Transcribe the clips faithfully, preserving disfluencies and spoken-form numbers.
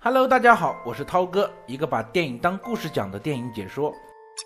Hello， 大家好，我是涛哥，一个把电影当故事讲的电影解说。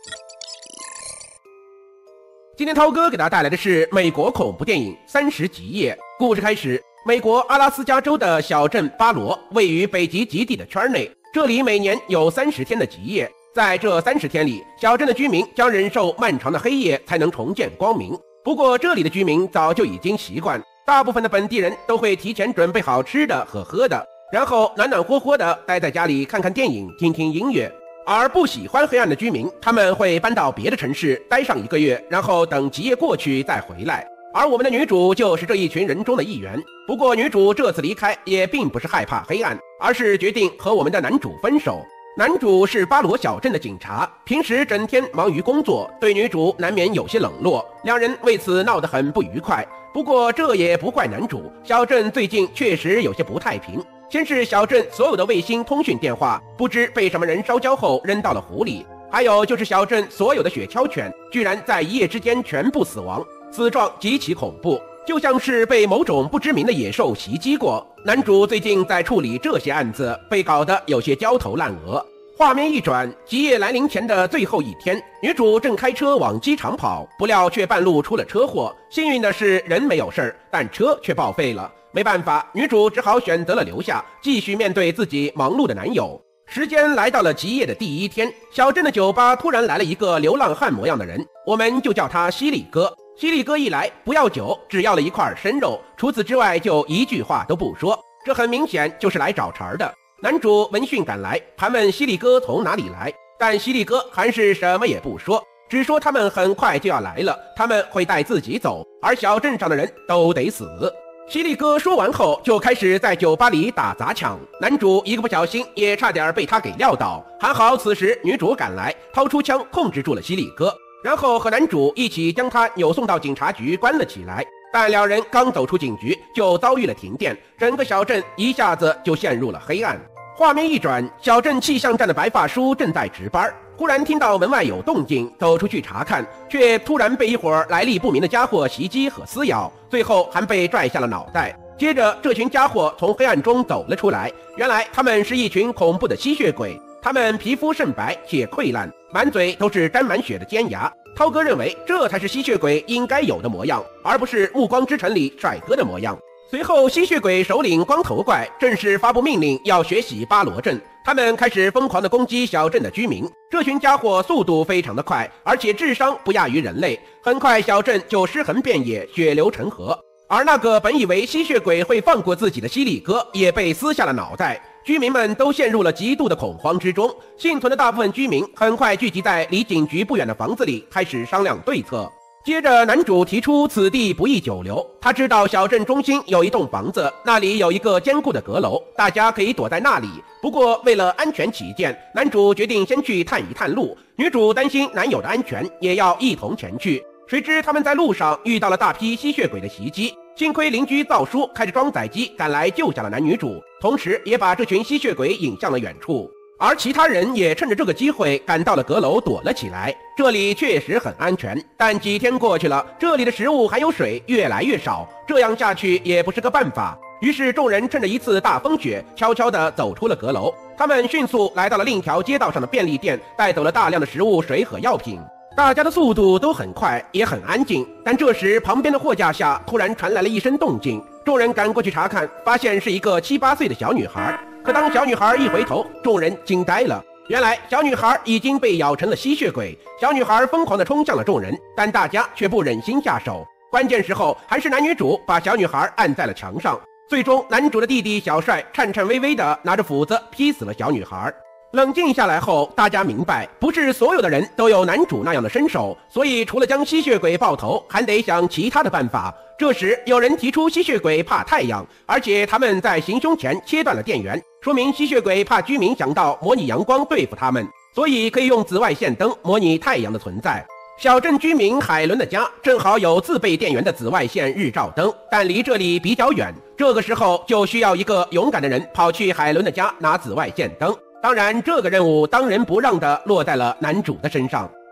今天涛哥给大家带来的是美国恐怖电影《三十极夜》。故事开始，美国阿拉斯加州的小镇巴罗位于北极极地的圈内，这里每年有三十天的极夜。在这三十天里，小镇的居民将忍受漫长的黑夜才能重见光明。不过这里的居民早就已经习惯，大部分的本地人都会提前准备好吃的和喝的，然后暖暖和和的待在家里看看电影，听听音乐。而不喜欢黑暗的居民，他们会搬到别的城市待上一个月，然后等极夜过去再回来。而我们的女主就是这一群人中的一员。不过女主这次离开也并不是害怕黑暗，而是决定和我们的男主分手。男主是巴罗小镇的警察，平时整天忙于工作，对女主难免有些冷落，两人为此闹得很不愉快。不过这也不怪男主，小镇最近确实有些不太平。先是小镇所有的卫星通讯电话不知被什么人烧焦后扔到了湖里，还有就是小镇所有的雪橇犬居然在一夜之间全部死亡，死状极其恐怖，就像是被某种不知名的野兽袭击过。男主最近在处理这些案子，被搞得有些焦头烂额。画面一转，极夜来临前的最后一天，女主正开车往机场跑，不料却半路出了车祸。幸运的是人没有事，但车却报废了。没办法，女主只好选择了留下，继续面对自己忙碌的男友。时间来到了极夜的第一天，小镇的酒吧突然来了一个流浪汉模样的人，我们就叫他犀利哥。犀利哥一来不要酒，只要了一块生肉，除此之外就一句话都不说，这很明显就是来找茬的。男主闻讯赶来，盘问犀利哥从哪里来，但犀利哥还是什么也不说，只说他们很快就要来了，他们会带自己走，而小镇上的人都得死。犀利哥说完后就开始在酒吧里打砸抢，男主一个不小心也差点被他给撂倒，还好此时女主赶来，掏出枪控制住了犀利哥，然后和男主一起将他扭送到警察局关了起来。但两人刚走出警局就遭遇了停电，整个小镇一下子就陷入了黑暗。画面一转，小镇气象站的白发叔正在值班，忽然听到门外有动静，走出去查看，却突然被一伙来历不明的家伙袭击和撕咬，最后还被拽下了脑袋。接着这群家伙从黑暗中走了出来，原来他们是一群恐怖的吸血鬼，他们皮肤甚白且溃烂，满嘴都是沾满血的尖牙。涛哥认为这才是吸血鬼应该有的模样，而不是暮光之城里帅哥的模样。随后吸血鬼首领光头怪正式发布命令，要血洗巴罗镇，他们开始疯狂地攻击小镇的居民。这群家伙速度非常的快，而且智商不亚于人类，很快小镇就尸横遍野，血流成河。而那个本以为吸血鬼会放过自己的犀利哥也被撕下了脑袋，居民们都陷入了极度的恐慌之中。幸存的大部分居民很快聚集在离警局不远的房子里，开始商量对策。接着男主提出此地不宜久留，他知道小镇中心有一栋房子，那里有一个坚固的阁楼，大家可以躲在那里。不过为了安全起见，男主决定先去探一探路，女主担心男友的安全，也要一同前去。谁知他们在路上遇到了大批吸血鬼的袭击，幸亏邻居造叔开着装载机赶来救下了男女主，同时也把这群吸血鬼引向了远处。而其他人也趁着这个机会赶到了阁楼躲了起来，这里确实很安全。但几天过去了，这里的食物还有水越来越少，这样下去也不是个办法。于是众人趁着一次大风雪，悄悄地走出了阁楼。他们迅速来到了另一条街道上的便利店，带走了大量的食物、水和药品。大家的速度都很快，也很安静。但这时旁边的货架下突然传来了一声动静，众人赶过去查看，发现是一个七八岁的小女孩。可当小女孩一回头，众人惊呆了，原来小女孩已经被咬成了吸血鬼。小女孩疯狂地冲向了众人，但大家却不忍心下手。关键时候还是男女主把小女孩按在了墙上，最终男主的弟弟小帅颤颤巍巍地拿着斧子劈死了小女孩。冷静下来后，大家明白不是所有的人都有男主那样的身手，所以除了将吸血鬼爆头，还得想其他的办法。这时有人提出吸血鬼怕太阳，而且他们在行凶前切断了电源，说明吸血鬼怕居民想到模拟阳光对付他们，所以可以用紫外线灯模拟太阳的存在。小镇居民海伦的家正好有自备电源的紫外线日照灯，但离这里比较远，这个时候就需要一个勇敢的人跑去海伦的家拿紫外线灯。当然这个任务当仁不让地落在了男主的身上。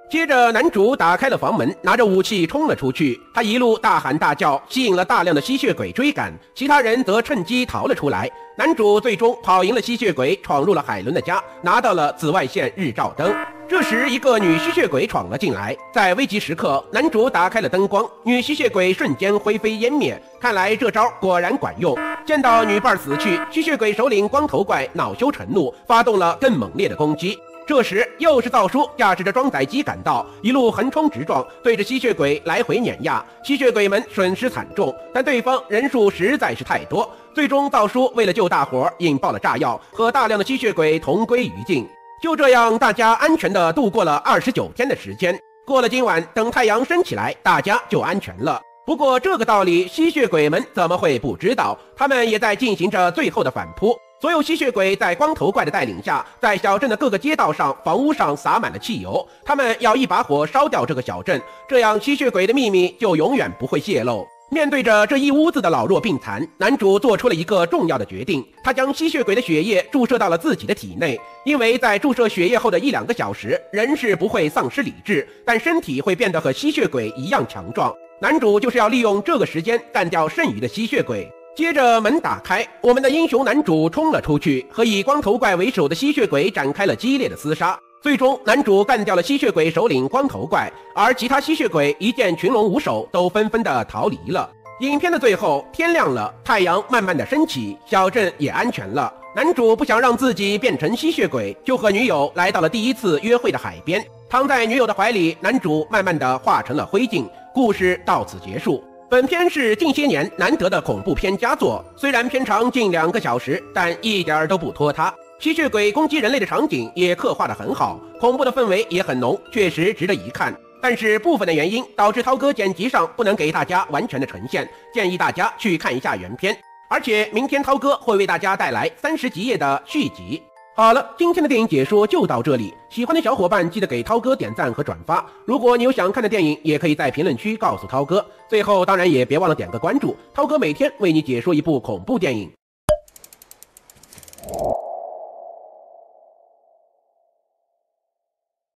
接着，男主打开了房门，拿着武器冲了出去。他一路大喊大叫，吸引了大量的吸血鬼追赶，其他人则趁机逃了出来。男主最终跑赢了吸血鬼，闯入了海伦的家，拿到了紫外线日照灯。这时，一个女吸血鬼闯了进来，在危急时刻，男主打开了灯光，女吸血鬼瞬间灰飞烟灭。看来这招果然管用。见到女伴死去，吸血鬼首领光头怪恼羞成怒，发动了更猛烈的攻击。这时，又是造叔驾驶着装载机赶到，一路横冲直撞，对着吸血鬼来回碾压。吸血鬼们损失惨重，但对方人数实在是太多，最终造叔为了救大伙，引爆了炸药，和大量的吸血鬼同归于尽。就这样，大家安全地度过了二十九天的时间。过了今晚，等太阳升起来，大家就安全了。不过这个道理，吸血鬼们怎么会不知道？他们也在进行着最后的反扑。所有吸血鬼在光头怪的带领下，在小镇的各个街道上、房屋上洒满了汽油，他们要一把火烧掉这个小镇，这样吸血鬼的秘密就永远不会泄露。面对着这一屋子的老弱病残，男主做出了一个重要的决定，他将吸血鬼的血液注射到了自己的体内。因为在注射血液后的一两个小时，人是不会丧失理智，但身体会变得和吸血鬼一样强壮。男主就是要利用这个时间干掉剩余的吸血鬼。接着门打开，我们的英雄男主冲了出去，和以光头怪为首的吸血鬼展开了激烈的厮杀。最终，男主干掉了吸血鬼首领光头怪，而其他吸血鬼一见群龙无首，都纷纷的逃离了。影片的最后，天亮了，太阳慢慢的升起，小镇也安全了。男主不想让自己变成吸血鬼，就和女友来到了第一次约会的海边，躺在女友的怀里，男主慢慢的化成了灰烬。故事到此结束。本片是近些年难得的恐怖片佳作，虽然片长近两个小时，但一点都不拖沓。吸血鬼攻击人类的场景也刻画得很好，恐怖的氛围也很浓，确实值得一看。但是部分的原因导致涛哥剪辑上不能给大家完全的呈现，建议大家去看一下原片。而且明天涛哥会为大家带来三十集页的续集。好了，今天的电影解说就到这里，喜欢的小伙伴记得给涛哥点赞和转发。如果你有想看的电影，也可以在评论区告诉涛哥。最后当然也别忘了点个关注，涛哥每天为你解说一部恐怖电影。